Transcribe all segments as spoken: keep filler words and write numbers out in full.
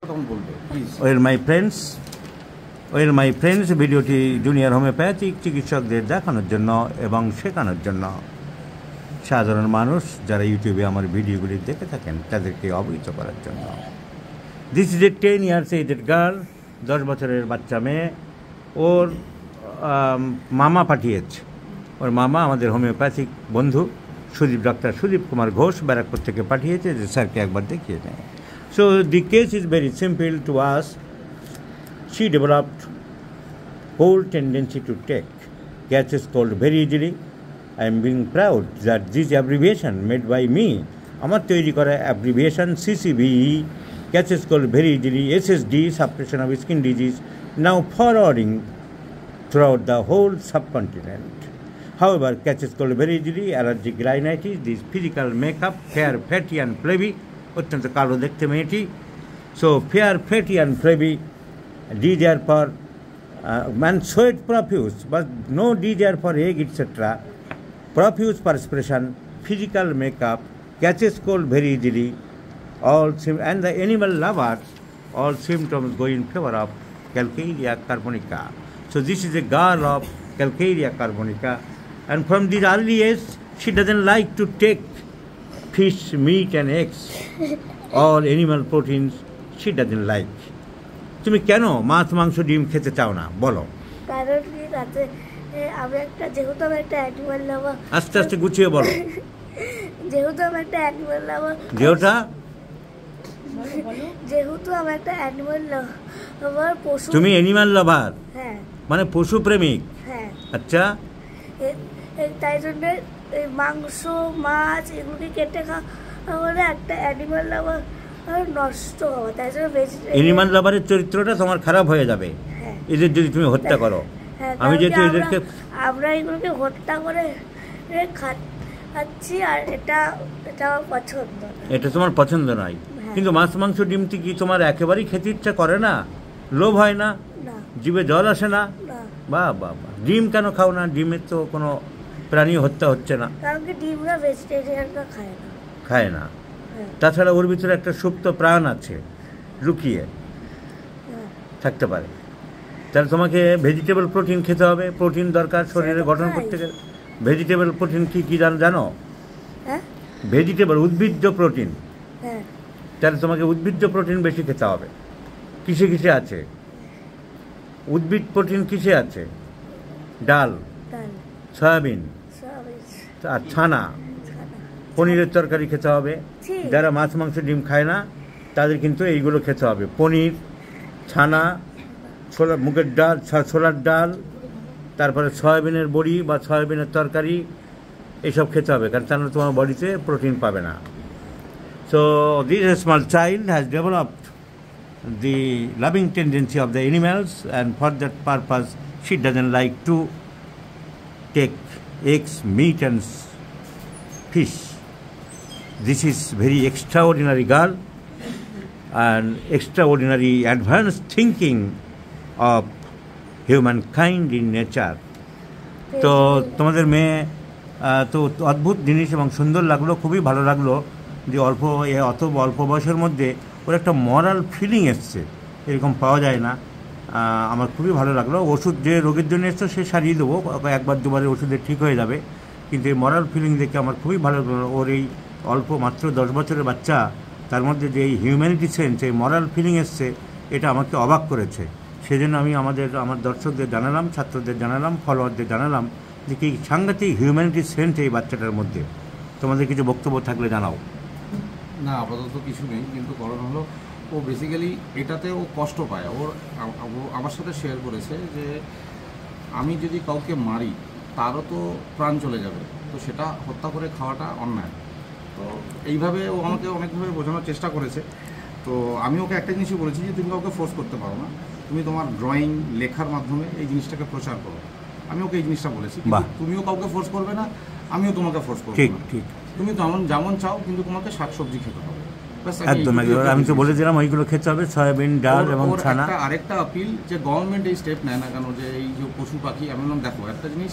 Well my friends well my friends ভিডিওটি junior homeopathic চিকিৎসকদের দেখানোর জন্য এবং শেখানোর জন্য সাধারণ মানুষ যারা ইউটিউবে আমার ভিডিওগুলি দেখে থাকেন তাদেরকে অবহিত করার জন্য। This is a ten years aged girl, দশ বছরের বাচ্চা মেয়ে। ওর মামা পাঠিয়েছে, ওর মামা আমাদের হোমিওপ্যাথিক বন্ধু সুদীপ ডাক্তার সুদীপ কুমার ঘোষ ব্যারাকপুর থেকে পাঠিয়েছে যে স্যারকে একবার দেখিয়ে নেয়। So the case is very simple to us. She developed cold tendency to take catches cold very easily. I am being proud that this abbreviation made by me, আমার তৈরি করা abbreviation C C B E, catches cold very easily, S S D, suppression of skin disease, now forwarding throughout the whole subcontinent. However, catches cold very easily, allergic rhinitis, this physical makeup, fair, fatty and flabby, অত্যন্ত কালো দেখতে মেয়েটি। So fair fatty and flabby, desire for man sweat profuse but no desire for egg etcetera, profuse perspiration, physical makeup, catches cold very easily, all and the animal lovers, all symptoms go in favor of Calcaria carbonica. So this is a girl of Calcaria carbonica, and from this early age she doesn't like to take fish, meat and eggs, all animal proteins she doesn't like. তুমি কেন মাছ মাংস ডিম খেতে চাও না বলো? কারণ কি তাতে আমি একটা যেহেতু আমি একটা অ্যানিমাল লাভার। আস্তে আস্তে গুছিয়ে বলো। যেহেতু আমি একটা অ্যানিমাল লাভার। যেটা যেহেতু আমি একটা অ্যানিমাল লাভার, পশু। তুমি অ্যানিমাল লাভার? হ্যাঁ। মানে পশু প্রেমিক? হ্যাঁ। আচ্ছা। তাই জন্য এই মাংস মাছ এগুলোকে কেটে খাওয়া একটা অ্যানিমাল লাভার নষ্ট হওয়া, তাই জন্য অ্যানিমাল লাভারের চরিত্রটা তোমার খারাপ হয়ে যাবে এদের যদি তুমি হত্যা করো। আমি যেহেতু এদেরকে আমরা এগুলোকে হত্যা করে খাচ্ছি, আর এটা এটা আমার পছন্দ না। এটা তোমার পছন্দ নয়, কিন্তু মাছ মাংস ডিমটি কি তোমার একেবারেই খেতে ইচ্ছা করে না? লোভ হয় না? জিভে জল আসে না? বাহ বাহ বাহ। ডিম কেন খাও না? ডিমের তো কোনো প্রাণী হত্যা হচ্ছে না। কারণ কি ডিমরা ভেজিটেরিয়ানরা খায় না। খায় না। তাছাড়া ওর ভিতরে একটা সুপ্ত প্রাণ আছে, লুকিয়ে থাকতে পারে। তাহলে তোমাকে ভেজিটেবল প্রোটিন খেতে হবে, প্রোটিন দরকার শরীরে গঠন করতে গেলে। ভেজিটেবল প্রোটিন কি কি জানো? ভেজিটেবল উদ্ভিজ্জ প্রোটিন। তাহলে তোমাকে উদ্ভিজ্জ প্রোটিন বেশি খেতে হবে। কিসে কিসে আছে উদ্ভিদ প্রোটিন? কিসে আছে? ডাল, সয়াবিন আর ছানা, পনিরের তরকারি খেতে হবে। যারা মাছ মাংস ডিম খায় না তাদের কিন্তু এইগুলো খেতে হবে, পনির, ছানা, ছোলা, মুগের ডাল, ছোলার ডাল, তারপরে সয়াবিনের বড়ি বা সয়াবিনের তরকারি, এইসব খেতে হবে, কারণ তাহলে তোমার বডিতে প্রোটিন পাবে না। So this small child has developed the loving tendency of the animals, and for that purpose she doesn't like to take eggs, meat and fish. This is very extraordinary girl and extraordinary advanced thinking of humankind in nature. তো তোমাদের মেয়ে তো অদ্ভুত জিনিস এবং সুন্দর লাগলো, খুবই ভালো লাগলো যে অল্প অত অল্প বয়সের মধ্যে ওর একটা মরাল ফিলিং এসছে, এরকম পাওয়া যায় না। আমার খুবই ভালো লাগলো। ওষুধ যে রোগের জন্য এসছে সে সারিয়ে দেবো, একবার দুবারে ওষুধে ঠিক হয়ে যাবে, কিন্তু এই মরাল ফিলিং দেখে আমার খুবই ভালো লাগলো। ওর এই অল্প মাত্র দশ বছরের বাচ্চা, তার মধ্যে যে এই হিউম্যানিটি সেন্স, এই মরাল ফিলিং এসছে, এটা আমাকে অবাক করেছে। সেজন্য আমি আমাদের আমার দর্শকদের জানালাম, ছাত্রদের জানালাম, ফলোয়ারদের জানালাম যে কি সাংঘাতিক হিউম্যানিটি সেন্স এই বাচ্চাটার মধ্যে। তোমাদের কিছু বক্তব্য থাকলে জানাও। না, আপাতত কিছু নেই, কিন্তু কারণ হলো ও বেসিক্যালি এটাতে ও কষ্ট পায়। ওর আমার সাথে শেয়ার করেছে যে আমি যদি কাউকে মারি তারও তো প্রাণ চলে যাবে, তো সেটা হত্যা করে খাওয়াটা অন্যায়। তো এইভাবে ও আমাকে অনেকভাবে বোঝানোর চেষ্টা করেছে। তো আমি ওকে একটা জিনিসই বলেছি যে তুমি কাউকে ফোর্স করতে পারো না, তুমি তোমার ড্রয়িং লেখার মাধ্যমে এই জিনিসটাকে প্রচার করো। আমি ওকে এই জিনিসটা বলেছি, তুমিও কাউকে ফোর্স করবে না, আমিও তোমাকে ফোর্স করবো না। ঠিক, তুমি যেমন যেমন চাও, কিন্তু তোমাকে শাকসবজি খেতে হবে। একদম একদম আমি তো বলে দিলাম ওইগুলো খেতে হবে, সয়াবিন, ডাল এবং ছানা। আরেকটা আপিল যে গভর্নমেন্ট এই স্টেপ নেয় না কেন, যে এই যে পশু পাখি, আমি বললাম দেখো একটা জিনিস,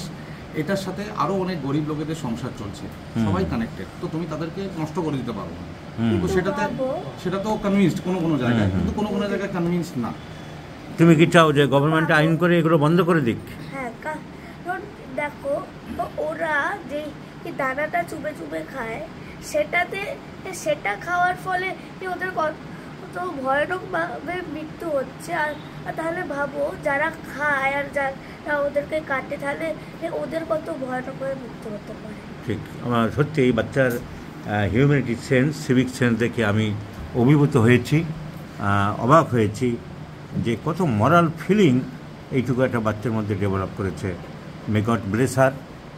এটার সাথে আরও অনেক গরিব লোকেদের সংসার চলছে, হুম। সবাই কানেক্টেড, তো তুমি তাদেরকে নষ্ট করে দিতে পারবো না। হুম। কিন্তু সেটাতে সেটা তো কনভিন্সড কোনো কোনো জায়গায়, কিন্তু কোনো কোনো জায়গায় কনভিন্সড না। তুমি কি চাও যে গভর্নমেন্ট আইন করে এগুলো বন্ধ করে দিক? হ্যাঁ, কারণ দেখো ওরা যে এই দানাটা চুবে চুবে খায়, সেটাতে সেটা খাওয়ার ফলে কি ওদের কত ভয়ানকভাবে মৃত্যু হচ্ছে। আর আর তাহলে ভাবো যারা খায় আর যারা ওদেরকে কাটে, তাহলে ওদের কত ভয়ানকভাবে মৃত্যু হতে পারে। ঠিক, আমার সত্যি এই বাচ্চার হিউম্যানিটি সেন্স, সিভিক সেন্স দেখে আমি অভিভূত হয়েছি, আহ, অবাক হয়েছি যে কত মরাল ফিলিং এইটুকু একটা বাচ্চার মধ্যে ডেভেলপ করেছে। মে গড ব্লেস হার।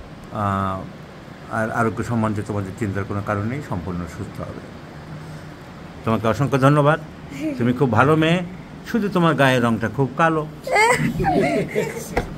আর আরোগ্য সম্বন্ধে তোমাদের চিন্তার কোনো কারণ নেই, সম্পূর্ণ সুস্থ হবে। তোমাকে অসংখ্য ধন্যবাদ। তুমি খুব ভালো মেয়ে, শুধু তোমার গায়ের রঙটা খুব কালো।